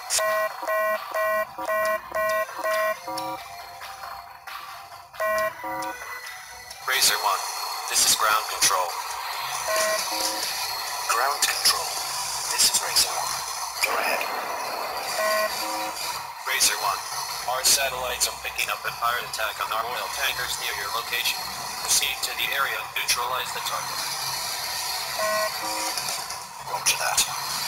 Razor 1, this is ground control. Ground control. This is Razor 1. Go ahead. Razor 1, our satellites are picking up a pirate attack on our oil tankers near your location. Proceed to the area and neutralize the target. Roger that.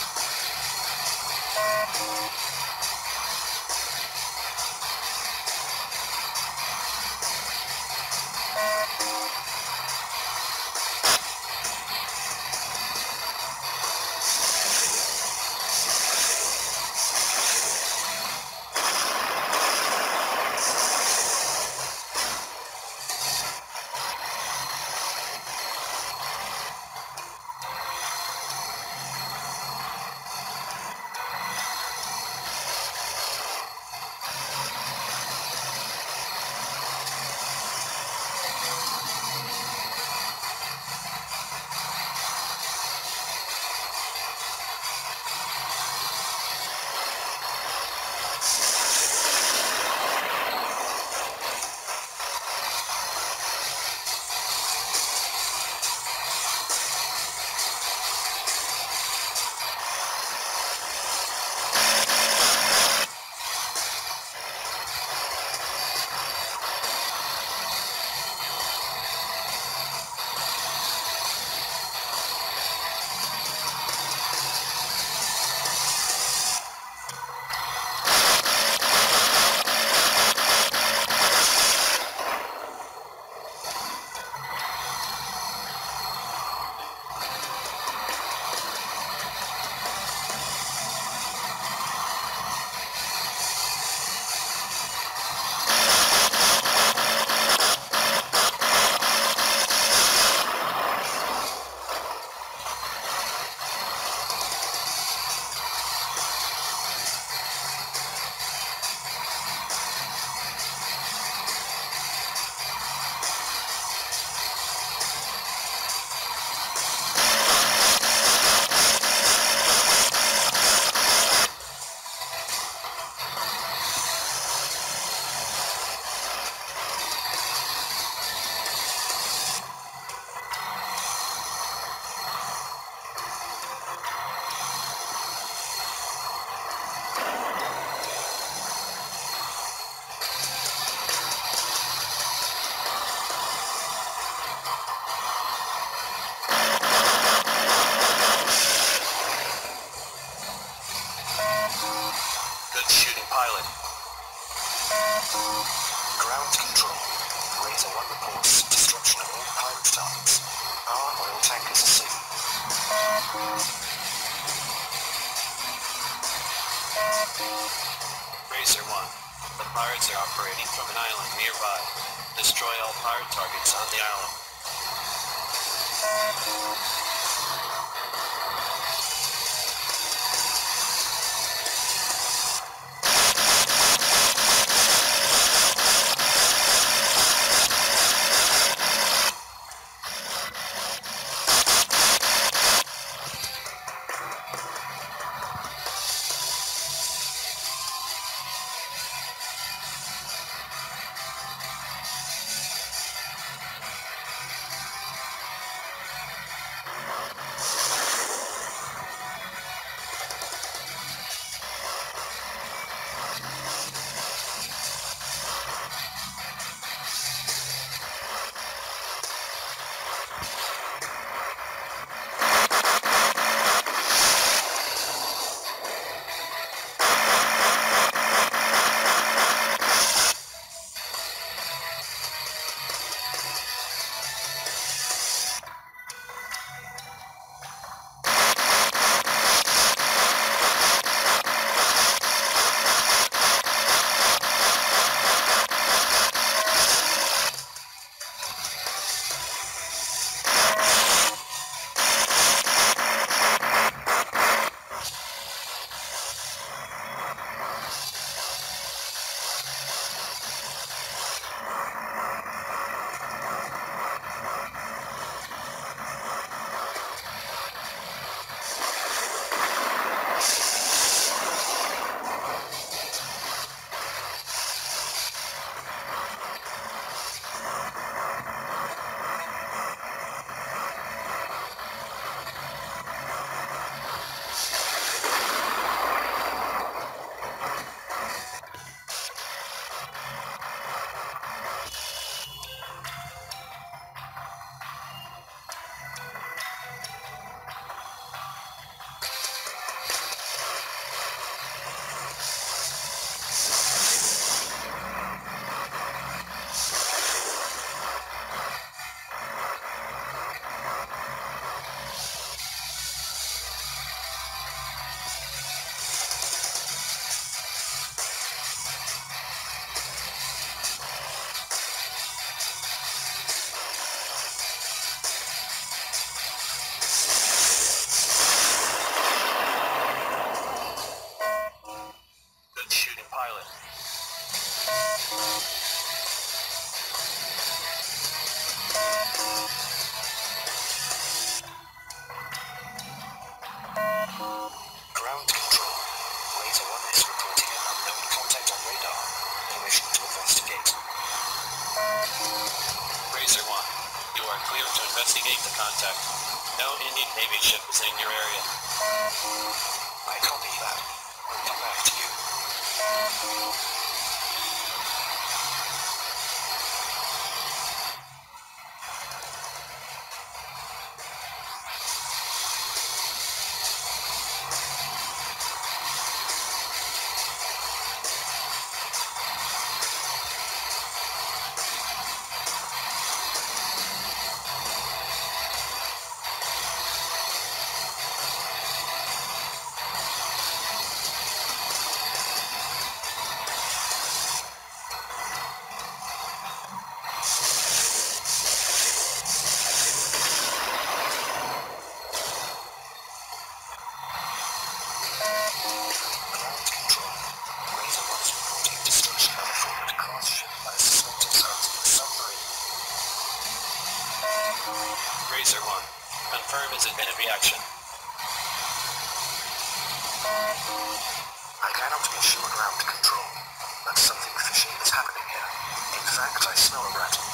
Good shooting, pilot. Ground control. Razor 1 reports destruction of all pirate targets. Our oil tankers are safe. Razor 1, the pirates are operating from an island nearby. Destroy all pirate targets on the island. investigate. Razor 1, you are clear to investigate the contact. No Indian Navy ship is in your area. I copy that. We'll come back to you. Ground control. Razor 1 is reporting destruction of a forward class ship by a suspected submarine. Razor 1, confirm is it been a reaction? I cannot be sure ground control, but something fishy is happening here. In fact, I smell a rat.